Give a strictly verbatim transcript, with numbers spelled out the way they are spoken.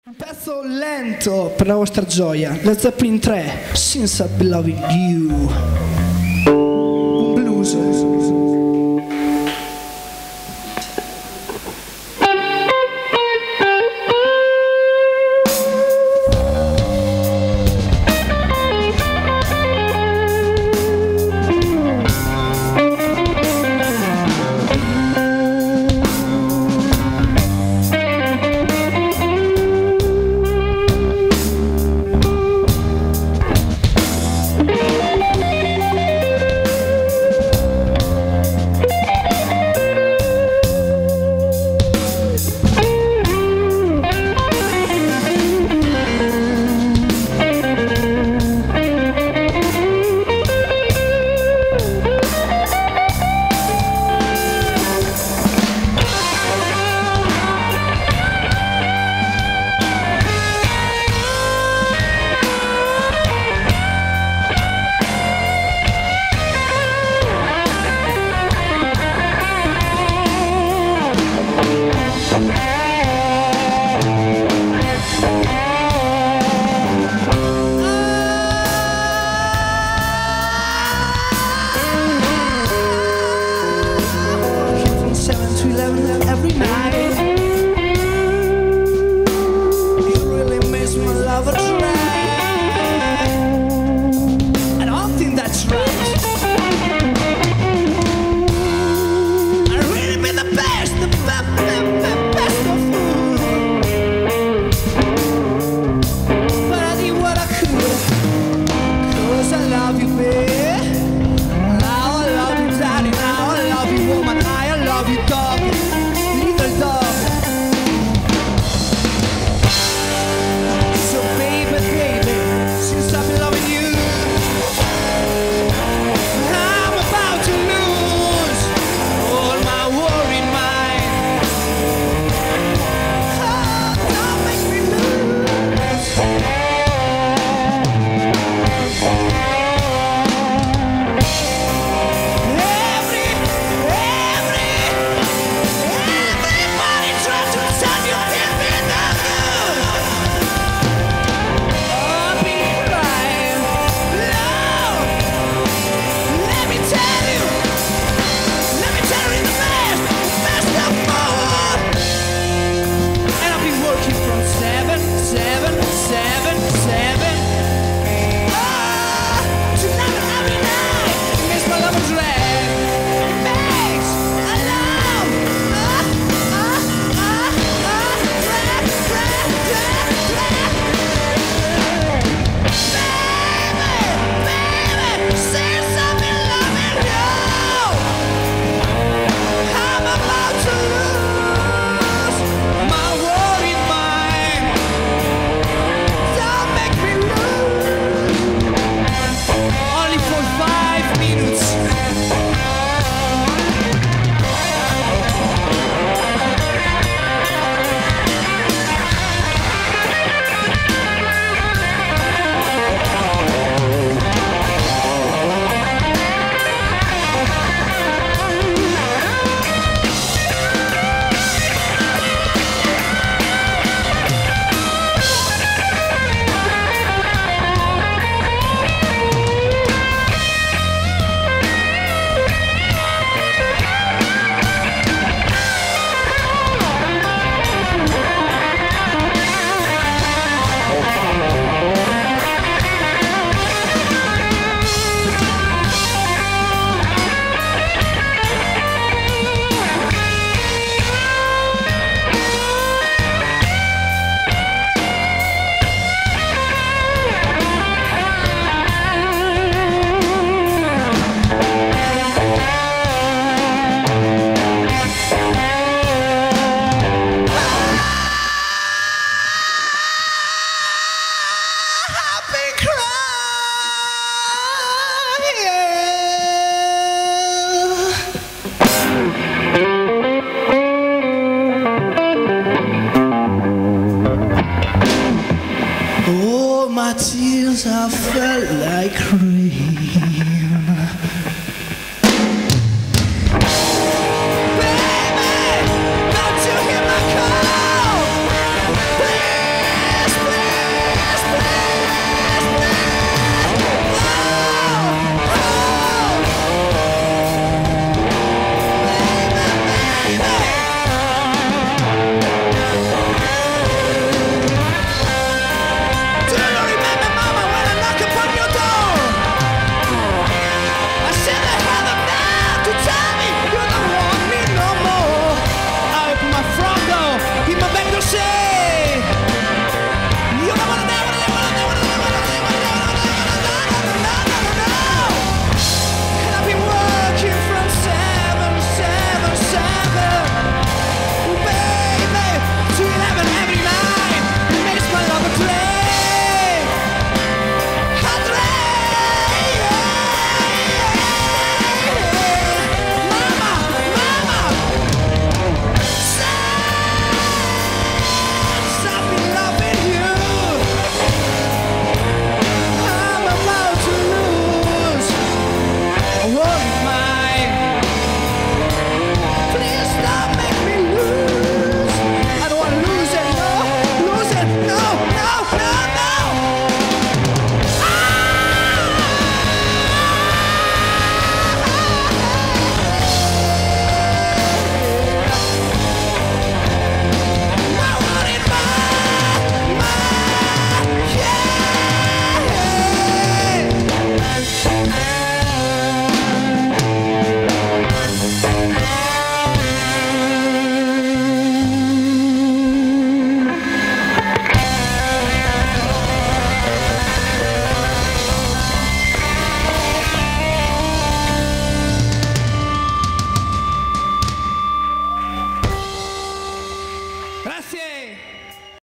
Un pezzo lento per la vostra gioia, la Zeppelin tre, Since I've Been Loving You. Un blues. Every night, you really miss my love a try. I don't think that's right. I really been the best, the best, the best of food. But I did what I could, 'cause I love you, babe. Now I love you, daddy. Now I love you, woman. I love you, dog. Oh, my tears have felt like rain. Baby, don't you hear my call? Please. Grazie.